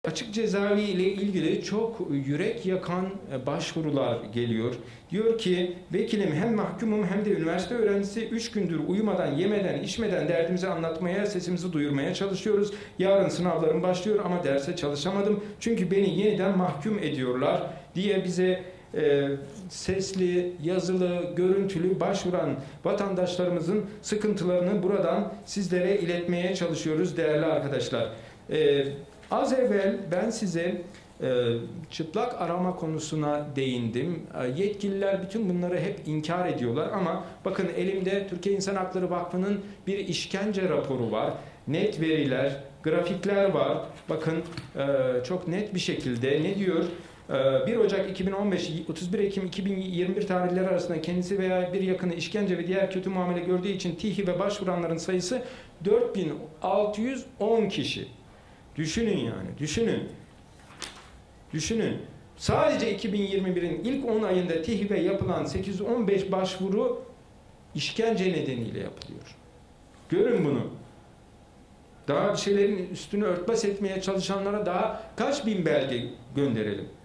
Açık cezaevi ile ilgili çok yürek yakan başvurular geliyor. Diyor ki vekilim hem mahkumum hem de üniversite öğrencisi 3 gündür uyumadan, yemeden, içmeden derdimizi anlatmaya, sesimizi duyurmaya çalışıyoruz. Yarın sınavlarım başlıyor ama derse çalışamadım. Çünkü beni yeniden mahkum ediyorlar diye bize sesli, yazılı, görüntülü başvuran vatandaşlarımızın sıkıntılarını buradan sizlere iletmeye çalışıyoruz değerli arkadaşlar. Az evvel ben size çıplak arama konusuna değindim. Yetkililer bütün bunları hep inkar ediyorlar ama bakın elimde Türkiye İnsan Hakları Vakfı'nın bir işkence raporu var. Net veriler, grafikler var. Bakın çok net bir şekilde ne diyor? 1 Ocak 2015, 31 Ekim 2021 tarihleri arasında kendisi veya bir yakını işkence ve diğer kötü muamele gördüğü için TİHİ'ye başvuranların sayısı 4610 kişi. Düşünün yani, düşünün. Sadece 2021'in ilk 10 ayında TİHİ'ye yapılan 815 başvuru işkence nedeniyle yapılıyor. Görün bunu. Daha bir şeylerin üstünü örtbas etmeye çalışanlara daha kaç bin belge gönderelim?